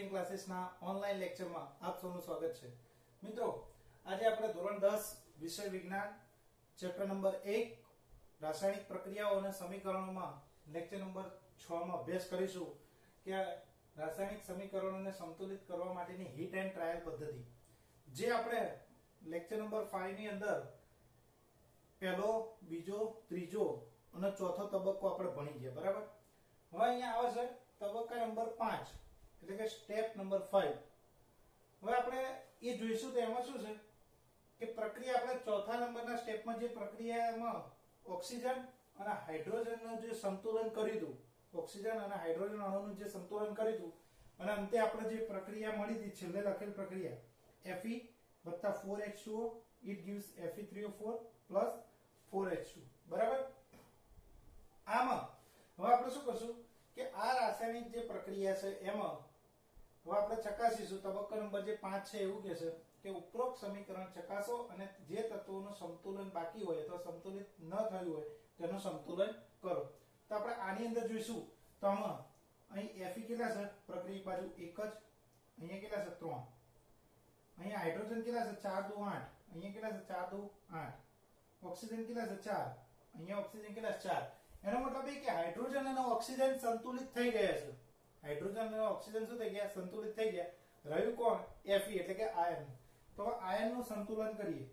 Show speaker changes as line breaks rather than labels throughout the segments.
Tutoring ક્લાસીસના online લેક્ચરમાં આપ સૌનું સ્વાગત છે। મિત્રો, આજે આપણે ધોરણ 10 વિષય વિજ્ઞાન ચેપ્ટર નંબર 1 રાસાયણિક પ્રક્રિયાઓ અને સમીકરણોમાં લેક્ચર નંબર 6 માં અભ્યાસ કરીશું કે રાસાયણિક સમીકરણોને સંતુલિત કરવા માટેની હીટ એન્ડ ટ્રાયલ પદ્ધતિ, જે આપણે લેક્ચર નંબર 5 ની અંદર પહેલો, બીજો, ત્રીજો અને ચોથો તબક્કો આપણે ભણી ગયા, બરાબર। હવે અહીંયા આવે છે તબક્કા નંબર 5 એટલે કે સ્ટેપ નંબર 5। હવે આપણે એ જોઈશું તો એમાં શું છે કે પ્રક્રિયા આપણે ચોથા નંબરના સ્ટેપમાં જે પ્રક્રિયામાં ઓક્સિજન અને હાઇડ્રોજનનું જે સંતુલન કર્યું હતું, ઓક્સિજન અને હાઇડ્રોજન અણુનું જે સંતુલન કર્યું હતું અને અંતે આપણે જે પ્રક્રિયા મળી હતી, છેલ્લે લખેલ પ્રક્રિયા Fe + 4H2O it gives Fe3O4 + 4H2, બરાબર। આમાં હવે આપણે શું કરશું કે આ રાસાયણિક જે પ્રક્રિયા છે એમાં હવે આપણે ચકાસીશું તબક્કો નંબર જે 5 છે એવું કહે છે કે ઉપરોક્ત સમીકરણ ચકાસો અને જે તત્વોનું સંતુલન બાકી હોય અથવા સંતુલિત ન થયું હોય તેનું સંતુલન કરો। તો આપણે આની અંદર જોઈશું તો આમાં અહીં Fe કેટલા છે, પ્રક્રિયક બાજુ 1 જ, અહીંયા કેટલા છે 3, અહીંયા હાઇડ્રોજન કેટલા છે 4 2 8, અહીંયા કેટલા છે 4 2 8, ઓક્સિજન કેટલા છે 4, અહીંયા ઓક્સિજન કેટલા છે 4। એનો મતલબ એ કે હાઇડ્રોજન અને ઓક્સિજન સંતુલિત થઈ ગયા છે, હાઇડ્રોજન અને ઓક્સિજન શું થઈ ગયા, સંતુલિત થઈ ગયા। રહ્યું કોણ, Fe એટલે કે આયન। તો આયન નું સંતુલન કરીએ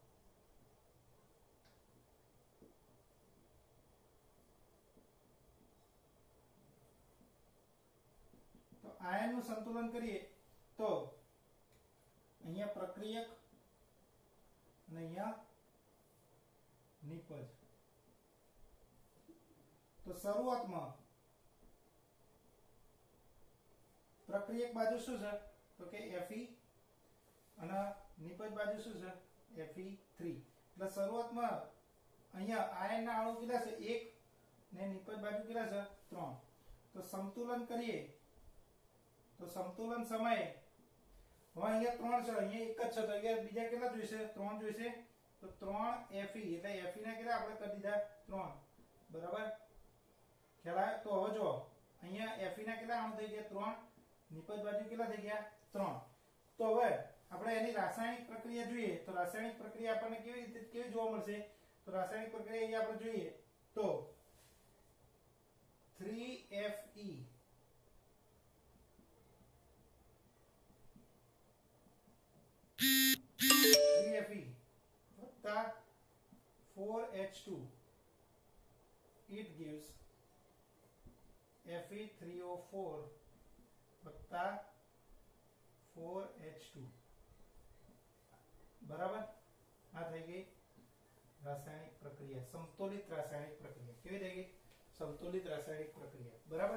તો આયન નું સંતુલન કરીએ તો અહીંયા પ્રક્રિયક અને અહીંયા નિપજ। તો શરૂઆતમાં પ્રક્રિયક બાજુ શું છે તો કે Fe અને નિપજ બાજુ શું છે Fe3। એટલે શરૂઆતમાં અહીંયા આયનના અણુ કેટલા છે 1 ને નિપજ બાજુ કેટલા છે 3। તો સંતુલન કરીએ તો સંતુલન સમયે હવે અહીંયા 3 છે, અહીંયા 1 જ છે, તો અહીંયા બીજા કેટલા જોઈશે, 3 જોઈશે। તો 3 Fe એટલે Fe ના કેટલા આપણે કરી દીધા 3, બરાબર। ખ્યાલ આવે? તો હવે જો અહીંયા Fe ના કેટલા અણુ થઈ ગયા 3, નિપજ બાજુ કેટલા થઈ ગયા 3। તો હવે આપણે એની રાસાયણિક પ્રક્રિયા જોઈએ તો રાસાયણિક પ્રક્રિયા આપણને કેવી જોવા મળશે, તો રાસાયણિક પ્રક્રિયા અહીંયા આપણે જોઈએ તો 3Fe 4H2 it gives Fe3O4 + 4H2, બરાબર। આ થઈ ગઈ રાસાયણિક પ્રક્રિયા, સંતુલિત રાસાયણિક પ્રક્રિયા। કેવી થઈ ગઈ, સંતુલિત રાસાયણિક પ્રક્રિયા, બરાબર।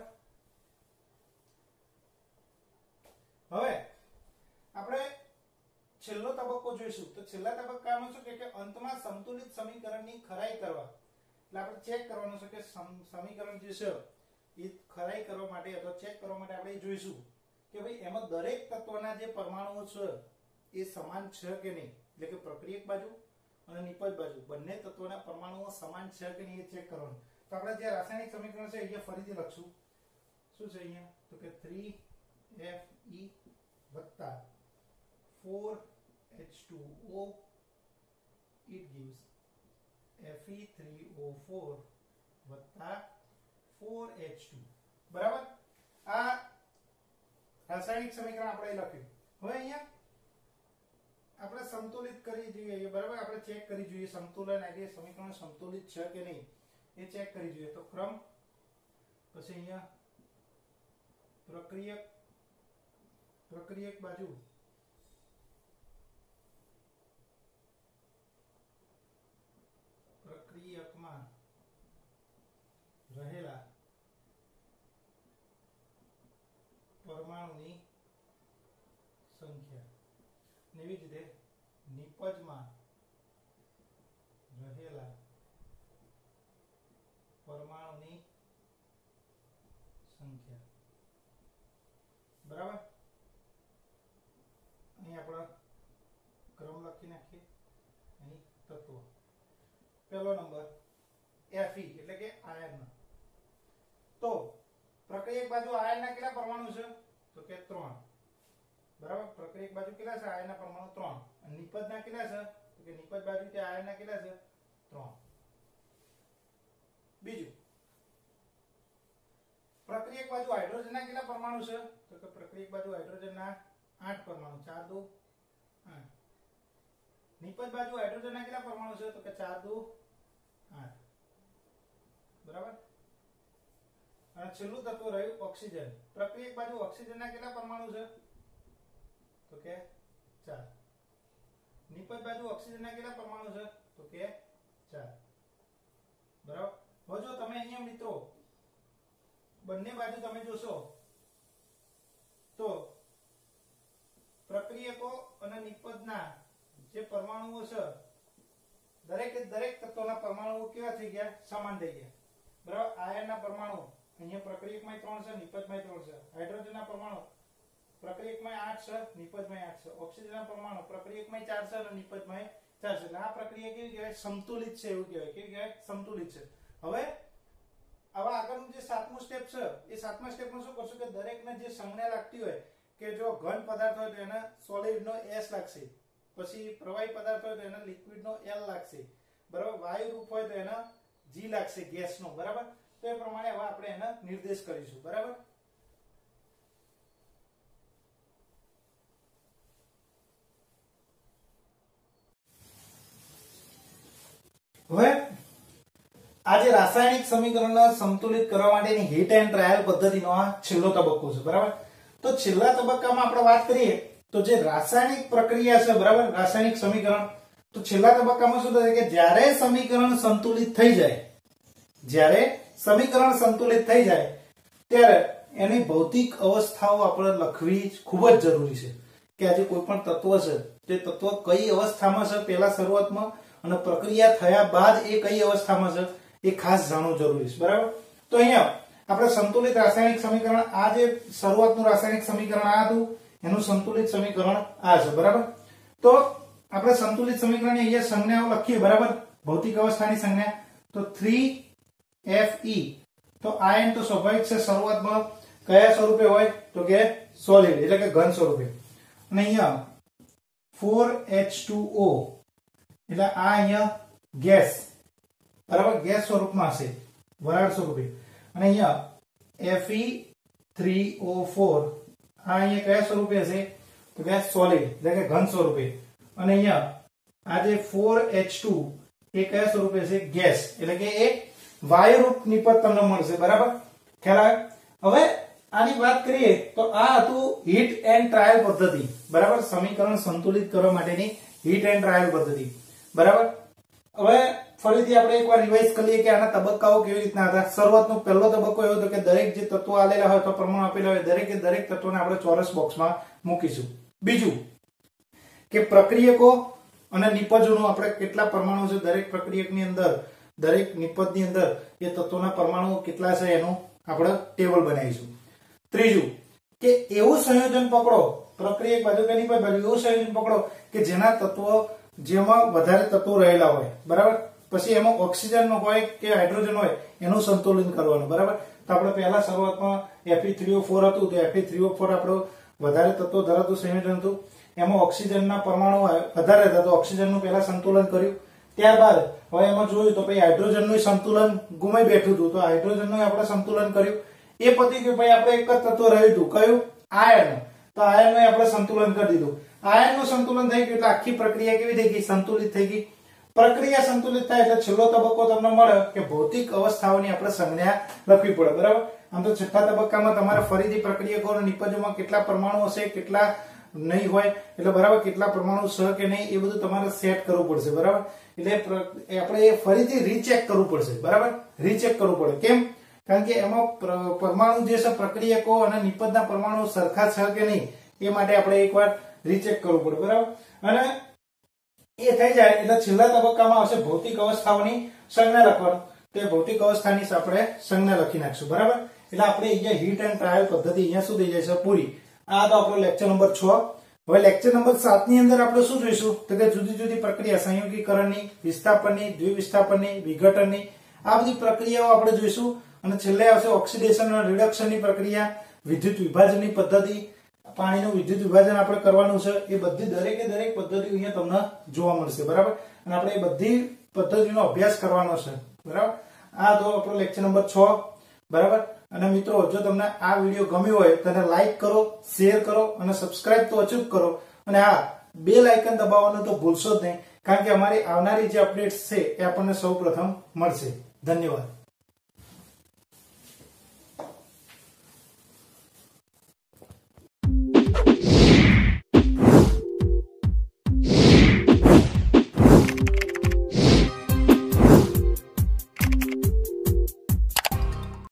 હવે આપણે છેલ્લો તબક્કો જોઈશું તો છેલ્લા તબક્કામાં શું કે અંતમાં સંતુલિત સમીકરણની ખરાઈ કરવા, એટલે આપણે ચેક કરવાનું છે કે સમીકરણ જે છે એ ખરાઈ કરવા માટે અથવા ચેક કરવા માટે આપણે જોઈશું કે ભાઈ એમાં દરેક તત્વના જે પરમાણુઓ છે એ સમાન છે કે નહીં, એટલે કે પ્રક્રિયક બાજુ અને નિપજ બાજુ બંને તત્વના પરમાણુઓ સમાન છે કે નહીં એ ચેક કરવાનું। તો આપણે જે રાસાયણિક સમીકરણ છે અહીંયા ફરીથી લખશું, શું છે અહીંયા તો કે 3Fe + 4H2O it gives Fe3O4 + 4H2, બરાબર। આ રાસાયણિક સમીકરણ આપણે લખ્યું। હવે અહીંયા આપણે સંતુલિત કરી જોઈએ, બરાબર, આપણે ચેક કરી જોઈએ સંતુલન એટલે સમીકરણ સંતુલિત છે કે નહીં એ ચેક કરી જોઈએ। તો ક્રમ, પછી અહીંયા પ્રક્રિયક બાજુ પ્રક્રિયકમાં રહેલા પરમાણુની સંખ્યા, એવી જ રીતે નિપજમાં રહેલા પરમાણુની સંખ્યા, બરાબર। અહીં આપણે ક્રમ લખી નાખીએ। અહીં તત્વો પહેલો નંબર Fe એટલે કે આયન। તો પ્રક્રિયક બાજુ આયનના કેટલા પરમાણુ છે તો કે 3 બરાબર પ્રક્રિયક બાજુ કેટલા છે આયનના પરમાણુ 3 અને નિપજના કેટલા છે તો કે નિપજ બાજુ તે આયનના કેટલા છે 3 બીજું પ્રક્રિયક બાજુ હાઇડ્રોજનના કેટલા પરમાણુ છે તો કે પ્રક્રિયક બાજુ હાઇડ્રોજનના 8 પરમાણુ 4 2 8 નિપજ બાજુ હાઇડ્રોજનના કેટલા પરમાણુ છે તો કે 4 2 8 બરાબર અને છેલ્લું તત્વ રહ્યું ઓક્સિજન પ્રક્રિયક બાજુ ઓક્સિજનના કેટલા પરમાણુ છે તો કે 4 નિપજ બાજુ ઓક્સિજનના કેટલા પરમાણુ છે તો કે 4 બરાબર હવે જો તમે અહીંયા મિત્રો બંને બાજુ તમે જોશો તો પ્રક્રિયકો અને નિપજના જે પરમાણુઓ છે દરેક તત્વોના પરમાણુઓ કેવા થઈ ગયા સમાન થઈ ગયા બરાબર આયનના પરમાણુ અહીંયા પ્રક્રિયકમાં 3 છે નિપજમાં 3 છે હાઇડ્રોજનના પરમાણુ પ્રક્રિયકમાં 8 છે નિપજમાં 8 છે ઓક્સિજનના પરમાણુ પ્રક્રિયકમાં 4 છે અને નિપજમાં 4 છે એટલે આ પ્રક્રિયા કેવી કહેવાય સંતુલિત છે એવું કહેવાય કેવી કહેવાય સંતુલિત છે હવે આવા આગળનું જે 7મું સ્ટેપ છે એ 7મા સ્ટેપમાં શું કરશું કે દરેકને જે સંજ્ઞા લાગતી હોય કે જો ઘન પદાર્થ હોય તો એને સોલિડ નો S લાગશે પછી પ્રવાહી પદાર્થ હોય તો એને લિક્વિડ નો L લાગશે બરાબર વાયુ રૂપ હોય તો એને G લાગશે ગેસ નો બરાબર તો એ પ્રમાણે હવે આપણે એને નિર્દેશ કરીશું બરાબર હવે આજે રાસાયણિક સમીકરણને સંતુલિત કરવા માટેની હીટ એન્ડ ટ્રાયલ પદ્ધતિનો આ છેલ્લો તબક્કો છે બરાબર તો છેલ્લા તબક્કામાં આપણે વાત કરીએ તો જે રાસાયણિક પ્રક્રિયા છે બરાબર રાસાયણિક સમીકરણ તો છેલ્લા તબક્કામાં શું થાય કે જ્યારે સમીકરણ સંતુલિત થઈ જાય ત્યારે એની ભૌતિક અવસ્થાઓ આપણે લખવી ખૂબ જ જરૂરી છે કે આજે કોઈ પણ તત્વ છે તે તત્વ કઈ અવસ્થામાં છે પહેલા શરૂઆતમાં અને પ્રક્રિયા થયા બાદ એ કઈ અવસ્થામાં છે એ ખાસ જાણવું જરૂરી છે બરાબર તો અહીંયા આપણે સંતુલિત રાસાયણિક સમીકરણ આ જે શરૂઆતનું રાસાયણિક સમીકરણ આ હતું એનું સંતુલિત સમીકરણ આ છે બરાબર તો આપણે સંતુલિત સમીકરણની અહીંયા સંજ્ઞાઓ લખીએ બરાબર ભૌતિક અવસ્થાની સંજ્ઞા તો 3Fe તો આયન તો સ્વાભાવિક છે શરૂઆતમાં કયા સ્વરૂપે હોય તો કે સોલિડ એટલે કે ઘન સ્વરૂપે અને અહીંયા 4H2O એટલે આ અહીંયા ગેસ બરાબર ગેસ સ્વરૂપમાં હશે વરાળ સ્વરૂપે અને અહીંયા Fe3O4 આ અહીંયા કયા સ્વરૂપે હશે તો કે સોલિડ એટલે કે ઘન સ્વરૂપે અને અહીંયા આ જે 4H2 એ કયા સ્વરૂપે હશે ગેસ એટલે કે એ વાયુ રૂપ નિપજ તમને મળશે બરાબર ખ્યાલ આવે હવે આની વાત કરીએ તો આ હતું હીટ એન્ડ ટ્રાયલ પદ્ધતિ બરાબર સમીકરણ સંતુલિત કરવા માટેની હીટ એન્ડ ટ્રાયલ પદ્ધતિ બરાબર હવે ફરીથી આપણે એકવાર રિવાઇઝ કરીએ કે આના તબક્કાઓ કેવી રીતના હતા શરૂઆતનો પહેલો તબક્કો એવો હતો કે દરેક જે તત્વો આલેલા હોય તો પરમાણુ આપેલા હોય દરેક તત્વોને આપણે ચોરસ બોક્સમાં મૂકીશું બીજું કે પ્રક્રિયકો અને નિપજોનો આપણે કેટલા પરમાણુ છે દરેક પ્રક્રિયકની અંદર દરેક નિપજની અંદર એ તત્વોના પરમાણુઓ કેટલા છે એનું આપણે ટેબલ બનાવીશું ત્રીજું કે એવું સંયોજન પકડો પ્રક્રિયક બાજુ કે નિપજ બાજુ એવું સંયોજન પકડો કે જેના તત્વો જેમાં વધારે તત્વો રહેલા હોય બરાબર પછી એમાં ઓક્સિજન હોય કે હાઇડ્રોજન હોય એનું સંતુલન કરવાનું બરાબર તો આપણે પહેલા શરૂઆતમાં Fe3O4 હતું તો Fe3O4 આપણો વધારે તત્વો ધરાવતું સંયોજન હતું એમાં ઓક્સિજનના પરમાણુ વધારે હતા તો ઓક્સિજનનું પહેલા સંતુલન કર્યું ત્યારબાદ હવે એમાં જોયું તો પછી હાઇડ્રોજનનું સંતુલન ગુમાઈ બેઠું હતું તો હાઇડ્રોજનનું આપણે સંતુલન કર્યું એ પતી ગયું પછી આપણે એક જ તત્વ રહ્યું હતું કયું આયર્ન તો આયર્નનું આપણે સંતુલન કરી દીધું આયર્નનું સંતુલન થઈ ગયું એટલે આખી પ્રક્રિયા કેવી થઈ ગઈ સંતુલિત થઈ ગઈ પ્રક્રિયા સંતુલિત થાય એટલે છેલ્લો તબક્કો તમને મળે કે ભૌતિક અવસ્થાઓની આપણે સંજ્ઞા લખવી પડે બરાબર આમ તો છઠ્ઠા તબક્કામાં તમારે ફરીથી પ્રક્રિયકો અને નિપજોમાં કેટલા પરમાણુ હશે કેટલા નહીં હોય એટલે બરાબર કેટલા પરમાણુ છે કે નહીં એ બધું તમારે સેટ કરવું પડશે બરાબર એટલે આપણે ફરીથી રીચેક કરવું પડશે બરાબર રીચેક કરવું પડે કેમ કારણ કે એમાં પરમાણુ જે છે પ્રક્રિયકો અને નિપજના પરમાણુ સરખા છે કે નહીં એ માટે આપણે એકવાર રીચેક કરવું પડે બરાબર અને એ થઈ જાય એટલે છેલ્લા તબક્કામાં આવશે ભૌતિક અવસ્થાઓની સંજ્ઞા લખવાનું તે ભૌતિક અવસ્થાની આપણે સંજ્ઞા લખી નાખશું બરાબર એટલે આપણે અહીંયા હીટ એન્ડ ટ્રાયલ પદ્ધતિ અહીંયા શું થઈ જાય છે પૂરી આ તો આપણો લેક્ચર નંબર 6 હવે લેક્ચર નંબર 7 ની અંદર આપણે શું જોઈશું તો કે જુદી જુદી પ્રક્રિયા સંયોગીકરણની વિસ્થાપનની દ્વિવિસ્થાપનની વિઘટનની આ બધી પ્રક્રિયાઓ આપણે જોઈશું અને છેલ્લે આવશે ઓક્સિડેશન અને રિડક્શનની પ્રક્રિયા વિદ્યુત વિભાજનની પદ્ધતિ, પાણીનું વિદ્યુત વિભાજન આપણે કરવાનું છે, એ બધી દરેકે દરેક પદ્ધતિઓ અહીંયા તમને જોવા મળશે. બરાબર, અને આપણે એ બધી પદ્ધતિનો અભ્યાસ કરવાનો છે. બરાબર, આ તો આપણો લેક્ચર નંબર 6. બરાબર, અને મિત્રો જો તમને આ વિડીયો ગમ્યો હોય તો તેને લાઈક કરો, શેર કરો અને સબસ્ક્રાઇબ તો અચૂક કરો. અને હા, બેલ આઇકન દબાવવાનું તો ભૂલશો જ નહીં, કારણ કે અમારી આવનારી જે અપડેટ્સ છે એ આપણને સૌપ્રથમ મળશે. ધન્યવાદ.